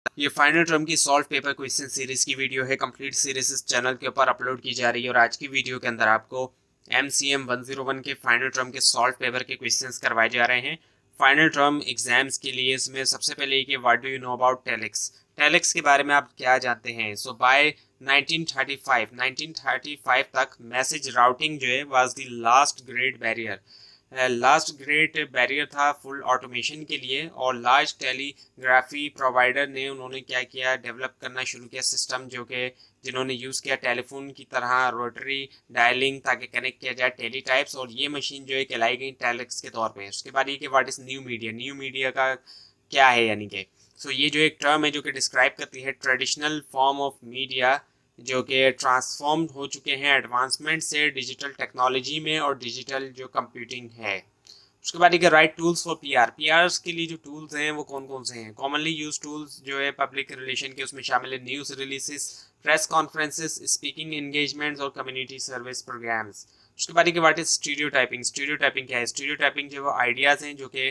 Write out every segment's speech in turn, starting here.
ये final term की solve paper question series की वीडियो है। कंप्लीट सीरीज इस चैनल के ऊपर अपलोड की जा रही है और आज की वीडियो के अंदर आपको MCM 101 के फाइनल टर्म के सॉल्व पेपर के क्वेश्चंस करवाए जा रहे हैं फाइनल टर्म एग्जाम्स के लिए। इसमें सबसे पहले ये कि what do you know about telex, telex के बारे में आप क्या जानते हैं। सो बाय 1935 तक मैसेज राउटिंग जो है was the last great barrier, last great barrier था फुल ऑटोमेशन के लिए। और लार्ज टेलीग्राफी प्रोवाइडर ने उन्होंने क्या किया, डेवलप करना शुरू किया सिस्टम जो कि जिन्होंने यूज़ किया टेलीफोन की तरह रोटरी डायलिंग ताकि कनेक्ट किया जाए टेली टाइप्स। और ये मशीन जो है कहलाई गई टेलेक्स के तौर पे। उसके बाद ये कि what is new media, new media का क्या है, यानी कि सो ये जो एक टर्म है जो कि डिस्क्राइब करती है ट्रेडिशनल फॉर्म ऑफ मीडिया जो कि ट्रांसफॉर्म हो चुके हैं एडवांसमेंट से डिजिटल टेक्नोलॉजी में और डिजिटल जो कंप्यूटिंग है। उसके बाद एक राइट टूल्स फॉर पीआर के लिए जो टूल्स हैं वो कौन कौन से हैं। कॉमनली यूज टूल्स जो है पब्लिक रिलेशन के, उसमें शामिल है news releases, press conferences, speaking engagements और कम्युनिटी सर्विस प्रोग्राम्स। उसके बाद व्हाट इज स्टीरियोटाइपिंग, स्टीरियोटाइपिंग क्या है। स्टीरियोटाइपिंग जो वो आइडियाज़ हैं जो कि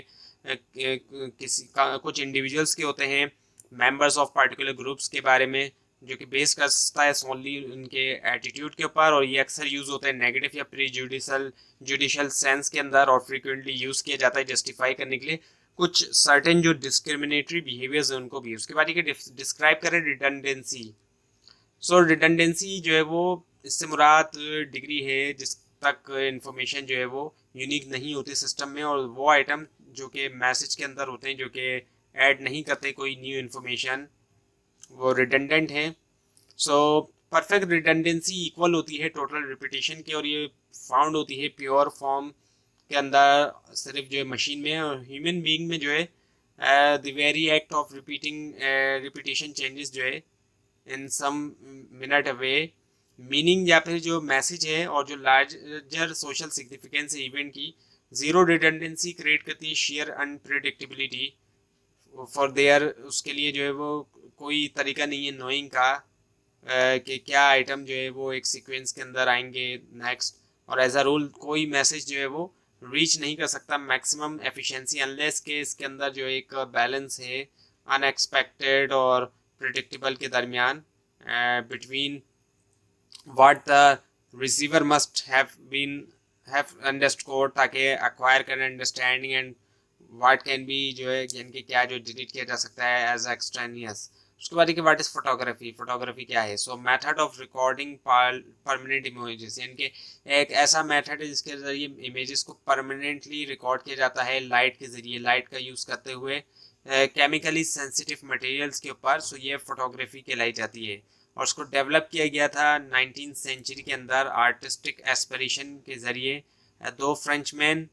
किसी कुछ इंडिविजुअल्स के होते हैं, मेंबर्स ऑफ पार्टिकुलर ग्रुप्स के बारे में, जो कि बेस करता है ओनली उनके एटीट्यूड के ऊपर। और ये अक्सर यूज़ होता है नेगेटिव या प्री जुडिशल सेंस के अंदर और फ्रीक्वेंटली यूज़ किया जाता है जस्टिफाई करने के लिए कुछ सर्टेन जो डिस्क्रिमिनेटरी बिहेवियर्स हैं उनको भी। उसके बाद ये डिस्क्राइब करें रिडंडेंसी। सो रिडंडेंसी जो है वो इससे मुराद डिग्री है जिस तक इंफॉर्मेशन जो है वो यूनिक नहीं होती सिस्टम में, और वो आइटम जो कि मैसेज के अंदर होते हैं जो कि ऐड नहीं करते कोई न्यू इन्फॉर्मेशन, वो रिडंडेंट हैं। सो परफेक्ट रिडंडेंसी इक्वल होती है टोटल रिपीटेशन के, और ये फाउंड होती है प्योर फॉर्म के अंदर सिर्फ जो है मशीन में। और ह्यूमन बीइंग में जो है the very act of repetition changes जो है in some minute away meaning या फिर जो मैसेज है और जो लार्जर सोशल सिग्निफिकेंस है इवेंट की। जीरो रिडंडेंसी क्रिएट करती है शेयर अनप्रेडिक्टेबिलिटी फॉर देयर, उसके लिए जो है वो कोई तरीका नहीं है नोइंग का कि क्या आइटम जो है वो एक सीक्वेंस के अंदर आएंगे नेक्स्ट। और एज अ रूल कोई मैसेज जो है वो रीच नहीं कर सकता मैक्सिमम एफिशिएंसी अनलेस के इसके अंदर जो एक बैलेंस है अनएक्सपेक्टेड और प्रिडिक्टेबल के दरमियान between what the receiver must have underscore ताकि एक्वायर करें understanding and what can be जो है यानी कि क्या जो डिलीट किया जा सकता है एज एक्सट्रेनियस। उसके बाद व्हाट इज फोटोग्राफी, फोटोग्राफी क्या है। So method of recording permanent images, यानी कि एक ऐसा मेथड है जिसके जरिए इमेजेस को परमानेंटली रिकॉर्ड किया जाता है लाइट के जरिए, लाइट का यूज़ करते हुए केमिकली सेंसिटिव मटेरियल्स के ऊपर। सो ये फोटोग्राफी कहलाई जाती है और उसको डेवलप किया गया था 19th सेंचुरी के अंदर आर्टिस्टिक एस्पिरेशन के ज़रिए। दो फ्रेंचमैन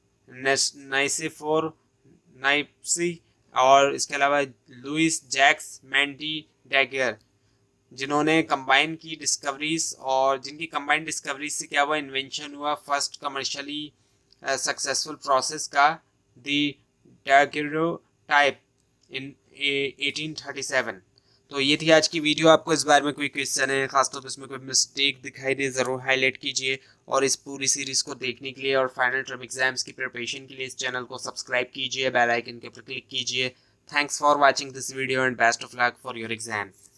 नाइसिफोर नाइप्सी और इसके अलावा लुइस जैक्स मैंडी डैगर, जिन्होंने कंबाइन की डिस्कवरीज और जिनकी कंबाइन डिस्कवरीज से क्या हुआ, इन्वेंशन हुआ फर्स्ट कमर्शियली सक्सेसफुल प्रोसेस का दी डैगेरोटाइप इन 1837। तो ये थी आज की वीडियो। आपको इस बारे में कोई क्वेश्चन है, खासतौर पर इसमें कोई मिस्टेक दिखाई दे ज़रूर हाईलाइट कीजिए। और इस पूरी सीरीज़ को देखने के लिए और फाइनल टर्म एग्जाम्स की प्रिपरेशन के लिए इस चैनल को सब्सक्राइब कीजिए, बेल आइकन के ऊपर क्लिक कीजिए। Thanks for watching this video and best of luck for your exam.